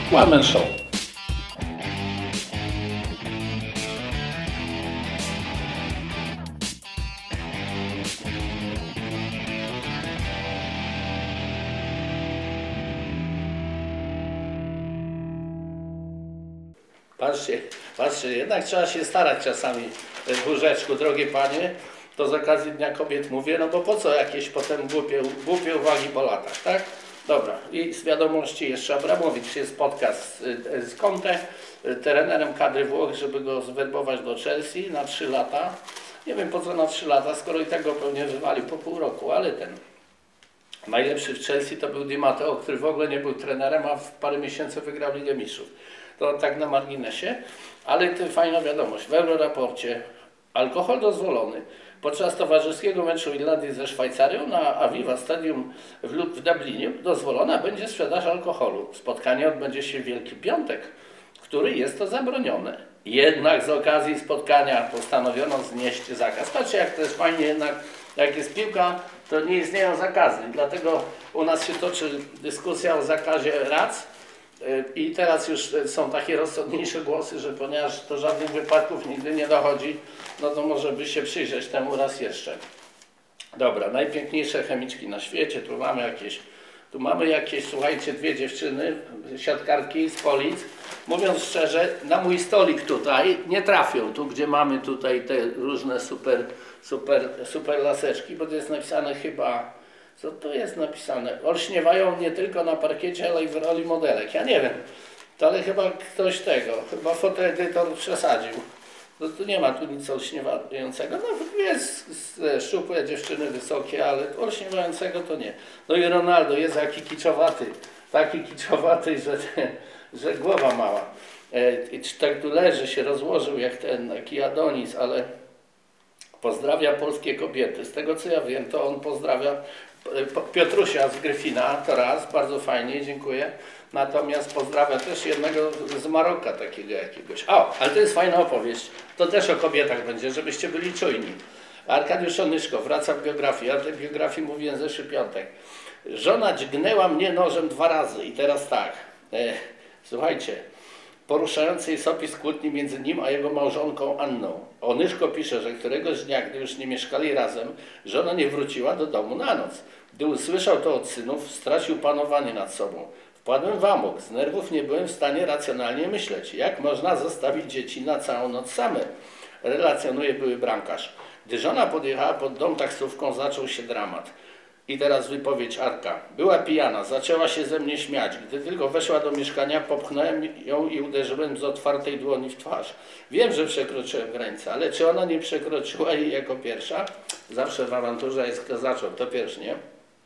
One Man Show. Patrzcie, jednak trzeba się starać czasami w łóżeczku, drogie panie, to z okazji Dnia Kobiet mówię, no bo po co jakieś potem głupie uwagi po latach, tak? Dobra, i z wiadomości jeszcze Abramowicz się spotka z Conte, trenerem kadry Włoch, żeby go zwerbować do Chelsea na 3 lata. Nie wiem po co na 3 lata, skoro i tak go pewnie wywalił po pół roku, ale ten najlepszy w Chelsea to był Di Matteo, który w ogóle nie był trenerem, a w parę miesięcy wygrał Ligę Mistrzów. To tak na marginesie, ale to fajna wiadomość. W Euroraporcie alkohol dozwolony. Podczas towarzyskiego meczu Irlandii ze Szwajcarią na Aviva Stadium w Dublinie dozwolona będzie sprzedaż alkoholu. Spotkanie odbędzie się w Wielki Piątek, który jest to zabronione. Jednak z okazji spotkania postanowiono znieść zakaz. Patrzcie, jak to jest fajnie, jednak jak jest piłka, to nie istnieją zakazy. Dlatego u nas się toczy dyskusja o zakazie rac. I teraz już są takie rozsądniejsze głosy, że ponieważ do żadnych wypadków nigdy nie dochodzi, no to może by się przyjrzeć temu raz jeszcze. Dobra, najpiękniejsze chemiczki na świecie, tu mamy jakieś, słuchajcie, 2 dziewczyny, siatkarki z Polic. Mówiąc szczerze, na mój stolik tutaj nie trafią, tu gdzie mamy tutaj te różne super laseczki, bo to jest napisane chyba... Co tu jest napisane? Olśniewają nie tylko na parkiecie, ale i w roli modelek. Ja nie wiem, to ale chyba ktoś chyba fotoedytor przesadził. No tu nie ma tu nic olśniewającego. No jest szczupłe dziewczyny wysokie, ale olśniewającego to nie. No i Ronaldo jest taki kiczowaty, że głowa mała. Tak tu leży, się rozłożył jak taki Adonis, ale pozdrawia polskie kobiety. Z tego co ja wiem, to on pozdrawia Piotrusia z Gryfina, to raz, bardzo fajnie, dziękuję. Natomiast pozdrawia też jednego z Maroka takiego jakiegoś. Ale to jest fajna opowieść, to też o kobietach będzie, żebyście byli czujni. Arkadiusz Onyszko wraca w biografii, ja o tej biografii mówiłem zeszły piątek. Żona dźgnęła mnie nożem 2 razy i teraz tak, słuchajcie, poruszający jest opis kłótni między nim a jego małżonką Anną. Onyszko pisze, że któregoś dnia, gdy już nie mieszkali razem, żona nie wróciła do domu na noc. Gdy usłyszał to od synów, stracił panowanie nad sobą. Wpadłem w amok, z nerwów nie byłem w stanie racjonalnie myśleć. Jak można zostawić dzieci na całą noc same? Relacjonuje były bramkarz. Gdy żona podjechała pod dom taksówką, zaczął się dramat. I teraz wypowiedź Arka. Była pijana, zaczęła się ze mnie śmiać. Gdy tylko weszła do mieszkania, popchnąłem ją i uderzyłem z otwartej dłoni w twarz. Wiem, że przekroczyłem granicę, ale czy ona nie przekroczyła jej jako pierwsza? Zawsze w awanturze jest kto zaczął, to pierwszy, nie?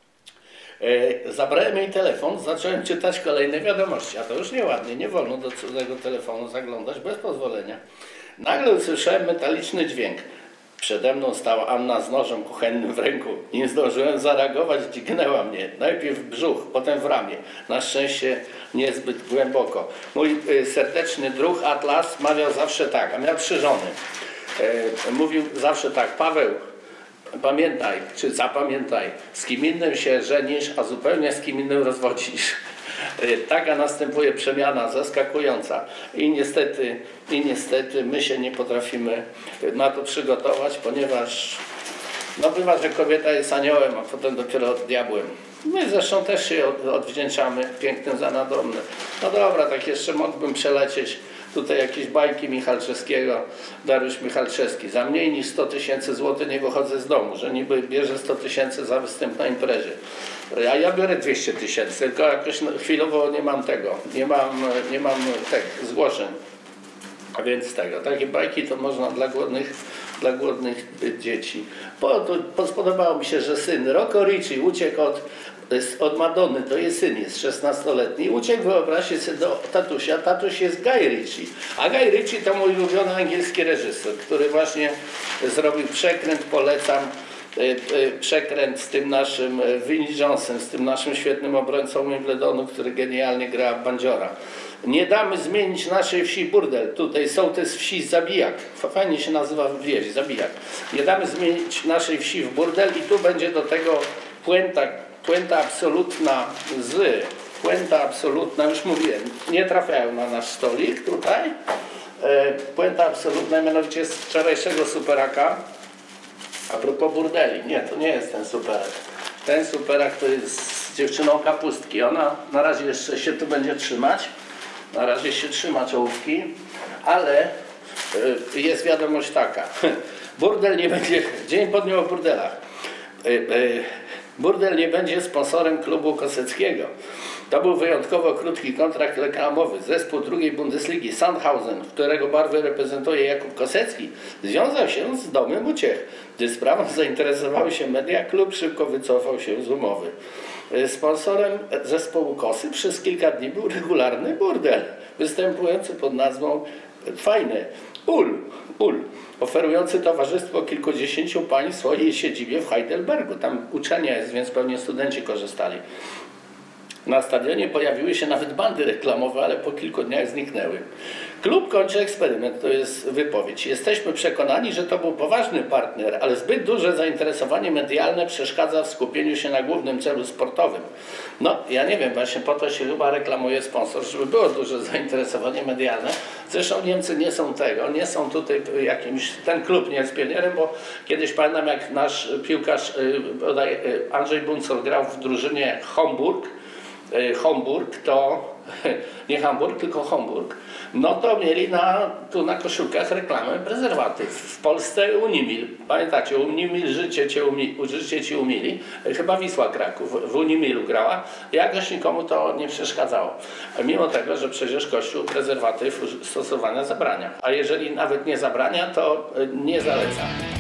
Zabrałem jej telefon, zacząłem czytać kolejne wiadomości, a to już nieładnie, nie wolno do cudzego telefonu zaglądać bez pozwolenia. Nagle usłyszałem metaliczny dźwięk. Przede mną stała Anna z nożem kuchennym w ręku. Nie zdążyłem zareagować, dźgnęła mnie. Najpierw w brzuch, potem w ramię. Na szczęście niezbyt głęboko. Mój serdeczny druh Atlas mawiał zawsze tak, a miał 3 żony. Mówił zawsze tak: Paweł, pamiętaj, czy zapamiętaj, z kim innym się żenisz, a zupełnie z kim innym rozwodzisz. Taka następuje przemiana zaskakująca i niestety my się nie potrafimy na to przygotować, ponieważ no bywa, że kobieta jest aniołem, a potem dopiero diabłem. My zresztą też się odwdzięczamy pięknym za nadobne. No dobra, tak jeszcze mógłbym przelecieć tutaj jakieś bajki Michalczewskiego, Dariusz Michalczewski. Za mniej niż 100 000 złotych nie wychodzę z domu, że niby bierze 100 000 za występ na imprezie. A ja biorę 200 000, tylko jakoś chwilowo nie mam nie mam zgłoszeń. A więc takie bajki to można dla głodnych dzieci. Spodobało mi się, że syn Rocco Ricci uciekł od Madonny, to jej syn jest 16-letni, uciekł, wyobraźcie sobie, do tatusia. Tatuś jest Guy Ritchie, a Guy Ritchie to mój ulubiony angielski reżyser, który właśnie zrobił Przekręt, polecam. Przekręt z tym naszym Vinnie Jonesem, z tym naszym świetnym obrońcą Wimbledonu, który genialnie gra bandziora. Nie damy zmienić naszej wsi burdel. Tutaj sołtys wsi Zabijak. Fajnie się nazywa wieś, Zabijak. Nie damy zmienić naszej wsi w burdel i tu będzie do tego puenta absolutna z puenta absolutna, już mówiłem, nie trafiają na nasz stolik tutaj. Puenta absolutna, mianowicie z wczorajszego superaka. A propos burdeli, nie, to nie jest ten superak. Ten superak to jest z dziewczyną kapustki. Ona na razie jeszcze się tu będzie trzymać. Na razie się trzyma czołówki, ale jest wiadomość taka. Burdel nie będzie, dzień po dniu o burdelach. Burdel nie będzie sponsorem klubu Koseckiego. To był wyjątkowo krótki kontrakt reklamowy. Zespół drugiej Bundesligi Sandhausen, którego barwy reprezentuje Jakub Kosecki, związał się z Domem Uciech. Gdy sprawą zainteresowały się media, klub szybko wycofał się z umowy. Sponsorem zespołu Kosy przez kilka dni był regularny burdel, występujący pod nazwą Fajne Ul, oferujący towarzystwo kilkudziesięciu pań w swojej siedzibie w Heidelbergu. Tam uczelnia jest, więc pewnie studenci korzystali. Na stadionie pojawiły się nawet bandy reklamowe, ale po kilku dniach zniknęły. Klub kończy eksperyment, to jest wypowiedź. Jesteśmy przekonani, że to był poważny partner, ale zbyt duże zainteresowanie medialne przeszkadza w skupieniu się na głównym celu sportowym. No, ja nie wiem, właśnie po to się chyba reklamuje sponsor, żeby było duże zainteresowanie medialne. Zresztą Niemcy nie są tego, nie są tutaj jakimś, ten klub nie jest pionierem, bo kiedyś pamiętam, jak nasz piłkarz Andrzej Buncol grał w drużynie Homburg, to nie Hamburg, tylko Homburg, no to mieli tu na koszulkach reklamę prezerwatyw. W Polsce Unimil. Pamiętacie, Unimil, życie ci umili. Chyba Wisła Kraków w Unimilu grała. Jakoś nikomu to nie przeszkadzało. Mimo tego, że przecież Kościół prezerwatyw stosowania zabrania. A jeżeli nawet nie zabrania, to nie zaleca.